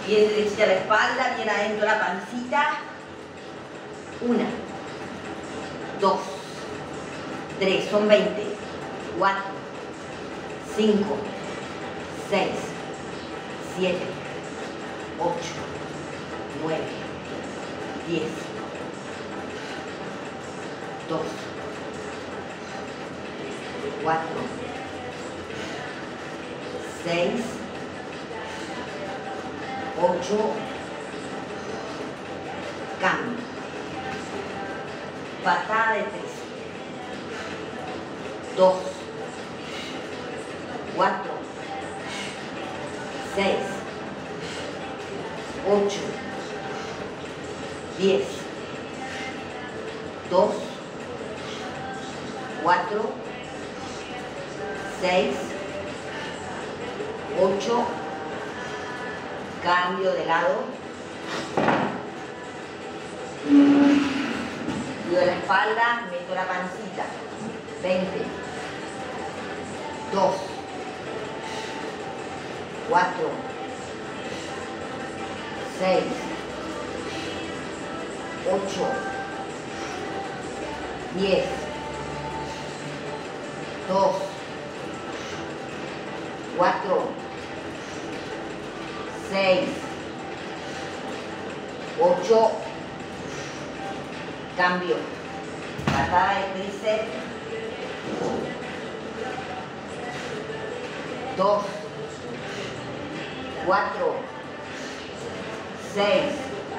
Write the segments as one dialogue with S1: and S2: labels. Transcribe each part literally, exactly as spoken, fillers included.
S1: Bien derechita la espalda, bien adentro la pancita. Una, dos, tres, son veinte. Cuatro, cinco, seis, siete, ocho, nueve, diez, dos, cuatro, seis, ocho, cambio, patada de tres, dos, cuatro, seis, ocho, diez, dos, cuatro, seis, ocho, cambio de lado, cuido la espalda, meto la pancita, veinte, dos, cuatro, seis, ocho, diez, dos, cuatro, seis, ocho, cambio, patada de tríceps, dos, cuatro, seis,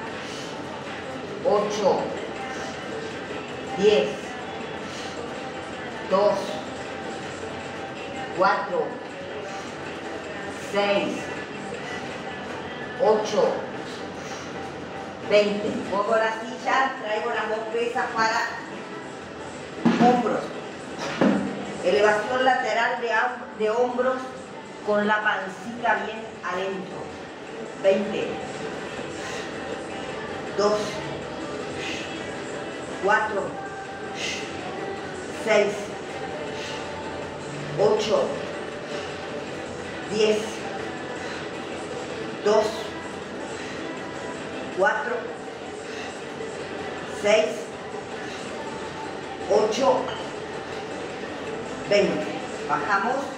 S1: ocho, diez, dos, cuatro, seis, ocho, veinte. Pongo la silla, traigo las dos pesas para hombros. Elevación lateral de, de hombros con la pancita bien adentro. veinte, dos, cuatro, seis, ocho, diez, dos, cuatro, seis, ocho, veinte. Bajamos.